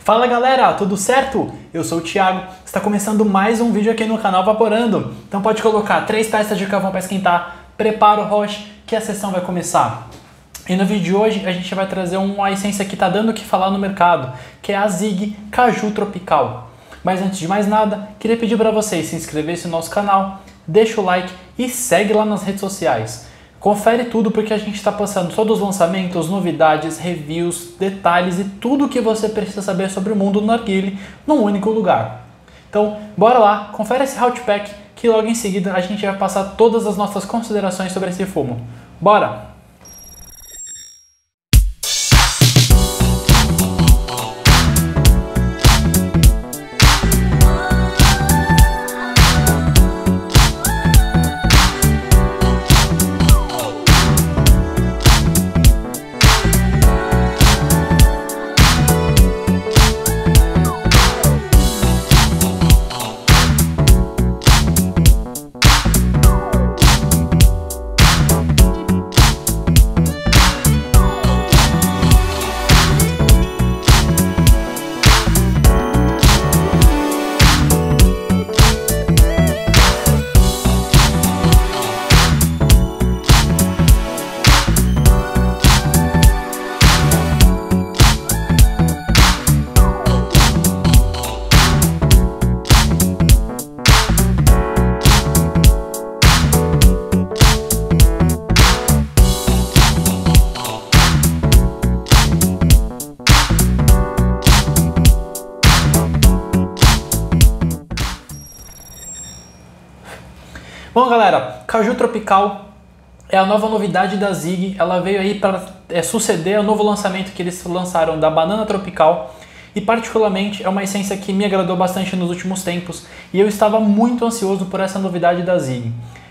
Fala galera, tudo certo? Eu sou o Thiago, está começando mais um vídeo aqui no canal Vaporando. Então pode colocar 3 taças de carvão para esquentar, prepara o roche que a sessão vai começar. E no vídeo de hoje a gente vai trazer uma essência que está dando o que falar no mercado, que é a Zig Caju Tropical. Mas antes de mais nada, queria pedir para vocês se inscreverem no nosso canal, deixa o like e segue lá nas redes sociais. Confere tudo porque a gente está passando todos os lançamentos, novidades, reviews, detalhes e tudo o que você precisa saber sobre o mundo do narguilé num único lugar. Então, bora lá, confere esse Hot Pack que logo em seguida a gente vai passar todas as nossas considerações sobre esse fumo. Bora! Bom galera, Caju Tropical é a nova novidade da Zig, ela veio aí para suceder ao novo lançamento que eles lançaram da Banana Tropical e particularmente é uma essência que me agradou bastante nos últimos tempos e eu estava muito ansioso por essa novidade da Zig.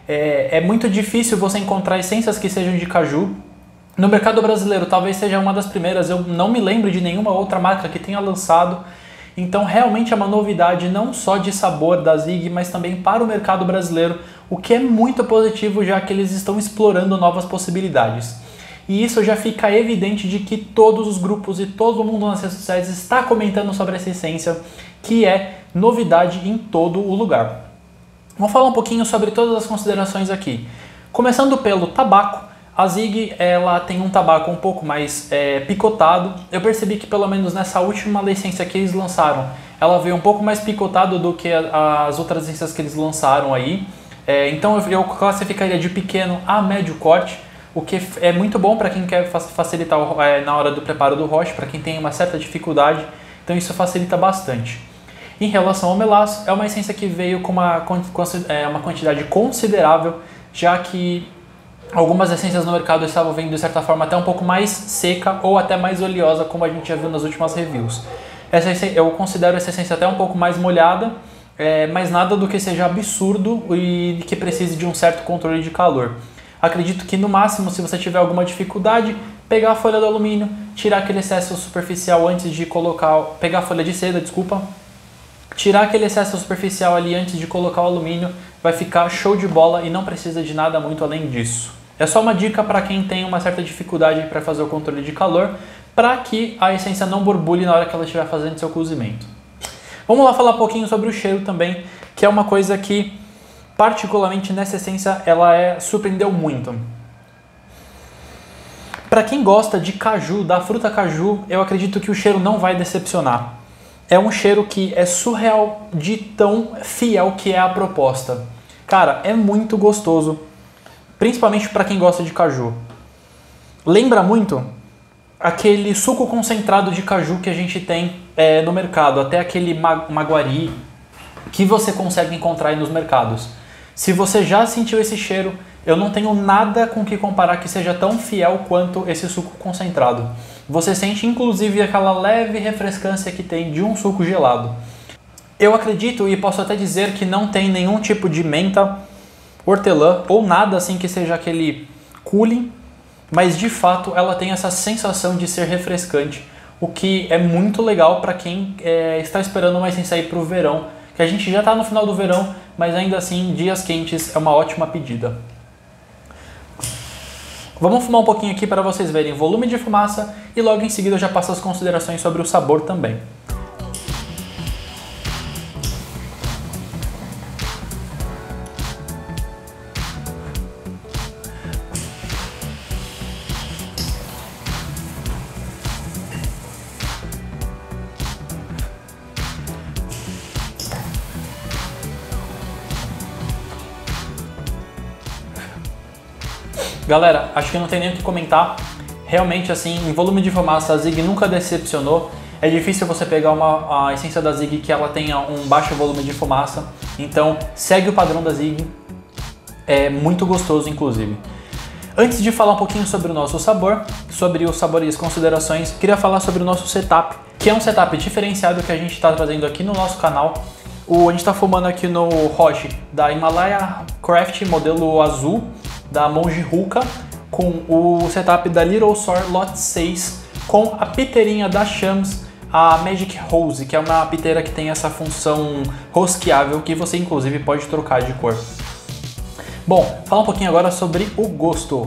É muito difícil você encontrar essências que sejam de caju. No mercado brasileiro talvez seja uma das primeiras, eu não me lembro de nenhuma outra marca que tenha lançado. Então realmente é uma novidade não só de sabor da Zig, mas também para o mercado brasileiro, o que é muito positivo já que eles estão explorando novas possibilidades. E isso já fica evidente de que todos os grupos e todo mundo nas redes sociais está comentando sobre essa essência, que é novidade em todo o lugar. Vamos falar um pouquinho sobre todas as considerações aqui. Começando pelo tabaco. A Zig ela tem um tabaco um pouco mais picotado. Eu percebi que pelo menos nessa última essência que eles lançaram, ela veio um pouco mais picotado do que as outras essências que eles lançaram aí. Então eu classificaria de pequeno a médio corte, o que é muito bom para quem quer facilitar na hora do preparo do roche, para quem tem uma certa dificuldade, então isso facilita bastante. Em relação ao melaço, é uma essência que veio com uma quantidade considerável, já que algumas essências no mercado estavam vindo de certa forma até um pouco mais seca ou até mais oleosa, como a gente já viu nas últimas reviews. Eu considero essa essência até um pouco mais molhada, mas nada do que seja absurdo e que precise de um certo controle de calor. Acredito que no máximo, se você tiver alguma dificuldade, pegar a folha do alumínio, tirar aquele excesso superficial antes de pegar a folha de seda, desculpa, tirar aquele excesso superficial ali antes de colocar o alumínio, vai ficar show de bola e não precisa de nada muito além disso. É só uma dica para quem tem uma certa dificuldade para fazer o controle de calor, para que a essência não borbulhe na hora que ela estiver fazendo seu cozimento. Vamos lá falar um pouquinho sobre o cheiro também, que é uma coisa que, particularmente nessa essência, ela surpreendeu muito. Para quem gosta de caju, da fruta caju, eu acredito que o cheiro não vai decepcionar. É um cheiro que é surreal de tão fiel que é a proposta. Cara, é muito gostoso, principalmente para quem gosta de caju. Lembra muito aquele suco concentrado de caju que a gente tem no mercado, até aquele maguari que você consegue encontrar aí nos mercados. Se você já sentiu esse cheiro, eu não tenho nada com que comparar que seja tão fiel quanto esse suco concentrado. Você sente inclusive aquela leve refrescância que tem de um suco gelado. Eu acredito e posso até dizer que não tem nenhum tipo de menta, hortelã ou nada assim que seja aquele cooling, mas de fato ela tem essa sensação de ser refrescante, o que é muito legal para quem está esperando uma essência aí para o verão, que a gente já está no final do verão, mas ainda assim dias quentes é uma ótima pedida. Vamos fumar um pouquinho aqui para vocês verem o volume de fumaça e logo em seguida eu já passo as considerações sobre o sabor também. Galera, acho que não tem nem o que comentar. Realmente, assim, em volume de fumaça, a Zig nunca decepcionou. É difícil você pegar a essência da Zig que ela tenha um baixo volume de fumaça. Então, segue o padrão da Zig. É muito gostoso, inclusive. Antes de falar um pouquinho sobre o nosso sabor, sobre o sabor e as considerações, queria falar sobre o nosso setup, que é um setup diferenciado que a gente está trazendo aqui no nosso canal. A gente está fumando aqui no Roche da Himalaya Craft, modelo azul, da Monge Hookah, com o setup da Little Sour Lot 6, com a piteirinha da Shams, a Magic Rose, que é uma piteira que tem essa função rosqueável que você inclusive pode trocar de cor. Bom, falar um pouquinho agora sobre o gosto.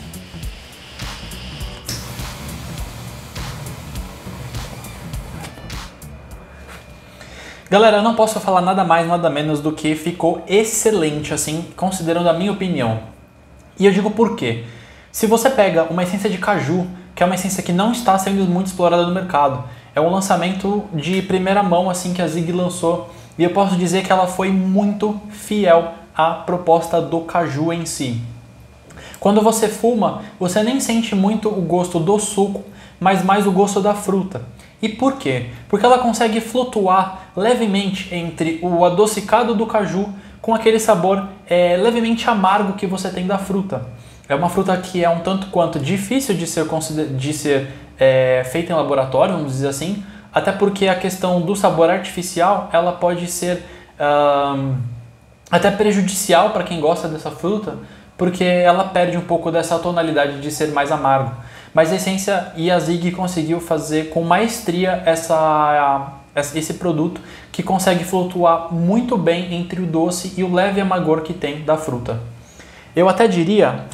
Galera, eu não posso falar nada mais, nada menos do que ficou excelente, assim, considerando a minha opinião. E eu digo por quê. Se você pega uma essência de caju, que é uma essência que não está sendo muito explorada no mercado, é um lançamento de primeira mão, assim, que a Zig lançou, e eu posso dizer que ela foi muito fiel à proposta do caju em si. Quando você fuma, você nem sente muito o gosto do suco, mas mais o gosto da fruta. E por quê? Porque ela consegue flutuar levemente entre o adocicado do caju com aquele sabor levemente amargo que você tem da fruta. É uma fruta que é um tanto quanto difícil de ser feita em laboratório, vamos dizer assim, até porque a questão do sabor artificial ela pode ser até prejudicial para quem gosta dessa fruta, porque ela perde um pouco dessa tonalidade de ser mais amargo. Mas a essência e a Zig conseguiu fazer com maestria esse produto que consegue flutuar muito bem entre o doce e o leve amargor que tem da fruta. Eu até diria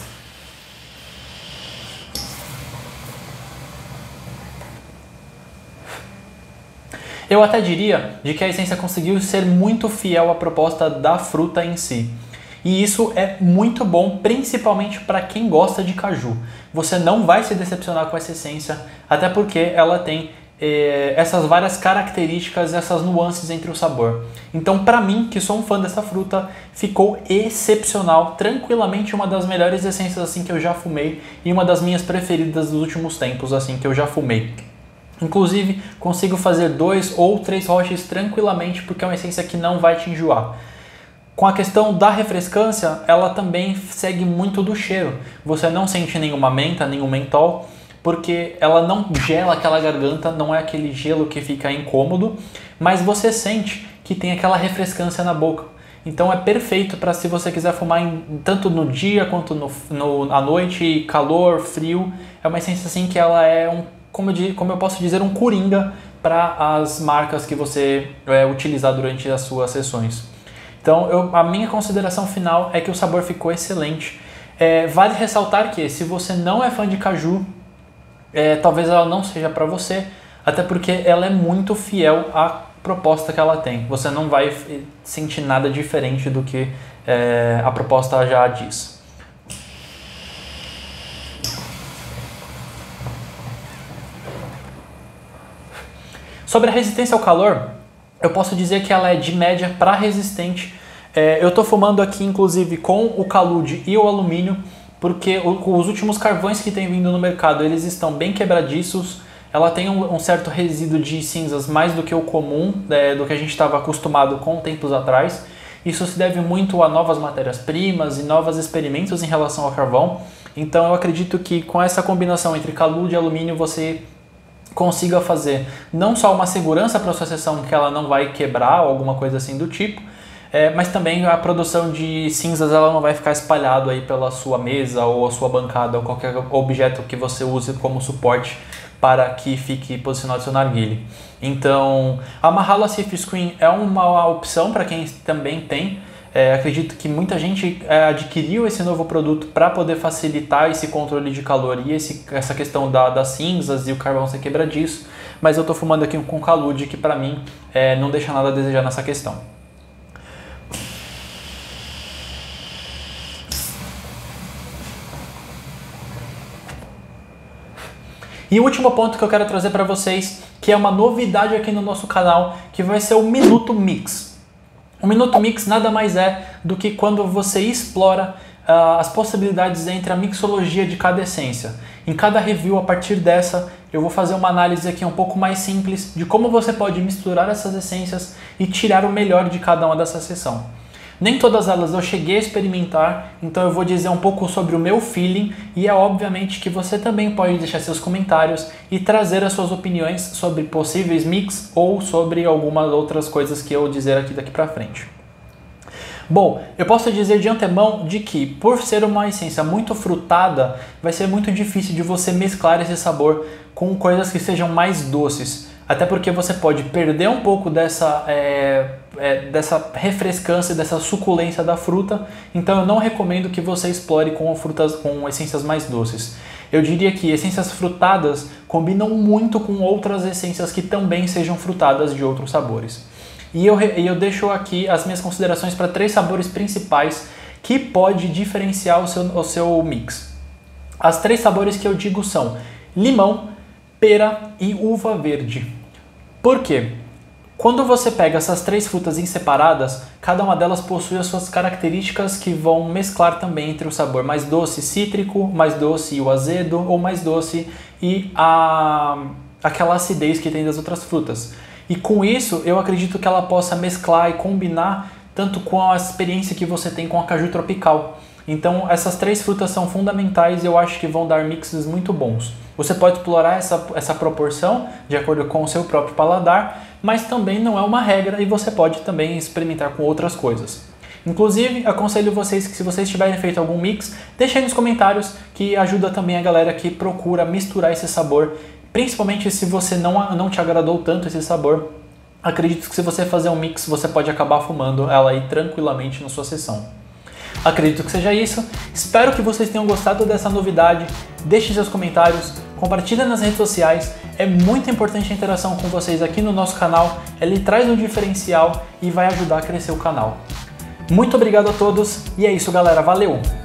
de que a essência conseguiu ser muito fiel à proposta da fruta em si. E isso é muito bom, principalmente para quem gosta de caju. Você não vai se decepcionar com essa essência, até porque ela tem essas várias características, essas nuances entre o sabor. Então, para mim, que sou um fã dessa fruta, ficou excepcional, tranquilamente uma das melhores essências assim que eu já fumei e uma das minhas preferidas dos últimos tempos assim que eu já fumei. Inclusive, consigo fazer 2 ou 3 roches tranquilamente porque é uma essência que não vai te enjoar. Com a questão da refrescância, ela também segue muito do cheiro. Você não sente nenhuma menta, nenhum mentol, porque ela não gela aquela garganta, não é aquele gelo que fica incômodo, mas você sente que tem aquela refrescância na boca. Então é perfeito para se você quiser fumar tanto no dia quanto à noite, calor, frio. É uma essência assim que ela é como eu posso dizer, um coringa para as marcas que você utilizar durante as suas sessões. Então, a minha consideração final é que o sabor ficou excelente. Vale ressaltar que se você não é fã de caju, talvez ela não seja para você, até porque ela é muito fiel à proposta que ela tem. Você não vai sentir nada diferente do que a proposta já diz. Sobre a resistência ao calor, eu posso dizer que ela é de média para resistente. Eu estou fumando aqui, inclusive, com o calude e o alumínio, porque os últimos carvões que tem vindo no mercado, eles estão bem quebradiços. Ela tem um certo resíduo de cinzas mais do que o comum, do que a gente estava acostumado com tempos atrás. Isso se deve muito a novas matérias-primas e novos experimentos em relação ao carvão. Então eu acredito que com essa combinação entre calude e alumínio você consiga fazer não só uma segurança para a sua sessão que ela não vai quebrar ou alguma coisa assim do tipo, mas também a produção de cinzas ela não vai ficar espalhado aí pela sua mesa ou a sua bancada ou qualquer objeto que você use como suporte para que fique posicionado seu narguilé. Então, a Mahalo Safe Screen é uma opção para quem também tem. Acredito que muita gente adquiriu esse novo produto para poder facilitar esse controle de calor e essa questão das cinzas e o carvão ser quebradiço, mas eu estou fumando aqui com calude que para mim não deixa nada a desejar nessa questão. E o último ponto que eu quero trazer para vocês, que é uma novidade aqui no nosso canal, que vai ser o Minuto Mix. O Minuto Mix nada mais é do que quando você explora as possibilidades entre a mixologia de cada essência. Em cada review, a partir dessa, eu vou fazer uma análise aqui um pouco mais simples de como você pode misturar essas essências e tirar o melhor de cada uma dessa sessão. Nem todas elas eu cheguei a experimentar, então eu vou dizer um pouco sobre o meu feeling e é obviamente que você também pode deixar seus comentários e trazer as suas opiniões sobre possíveis mix ou sobre algumas outras coisas que eu dizer aqui daqui pra frente. Bom, eu posso dizer de antemão de que, por ser uma essência muito frutada, vai ser muito difícil de você mesclar esse sabor com coisas que sejam mais doces. Até porque você pode perder um pouco dessa refrescância, dessa suculência da fruta. Então eu não recomendo que você explore com essências mais doces. Eu diria que essências frutadas combinam muito com outras essências que também sejam frutadas de outros sabores. E eu deixo aqui as minhas considerações para 3 sabores principais que pode diferenciar o seu mix. As 3 sabores que eu digo são limão, pera e uva verde. Por quê? Quando você pega essas 3 frutas em separadas, cada uma delas possui as suas características que vão mesclar também entre o sabor mais doce cítrico, mais doce e o azedo, ou mais doce e aquela acidez que tem das outras frutas. E com isso, eu acredito que ela possa mesclar e combinar tanto com a experiência que você tem com a caju tropical. Então, essas 3 frutas são fundamentais e eu acho que vão dar mixes muito bons. Você pode explorar essa proporção de acordo com o seu próprio paladar, mas também não é uma regra e você pode também experimentar com outras coisas. Inclusive, aconselho vocês que se vocês tiverem feito algum mix, deixem aí nos comentários que ajuda também a galera que procura misturar esse sabor. Principalmente se você não te agradou tanto esse sabor, acredito que se você fazer um mix, você pode acabar fumando ela aí tranquilamente na sua sessão. Acredito que seja isso, espero que vocês tenham gostado dessa novidade, deixem seus comentários, compartilhem nas redes sociais, é muito importante a interação com vocês aqui no nosso canal, ele traz um diferencial e vai ajudar a crescer o canal. Muito obrigado a todos e é isso galera, valeu!